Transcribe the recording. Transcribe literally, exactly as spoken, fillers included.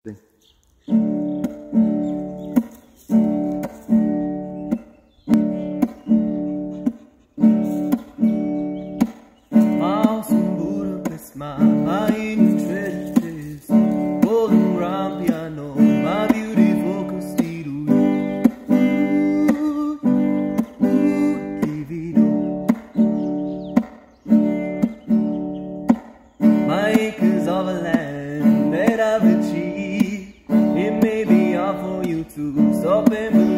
House in Budapest, my hiding treasures, golden grand piano, my beautiful Costito. Ooh, ooh, livido. My acres of land that I've achieved, it may be hard for you to stop and believe.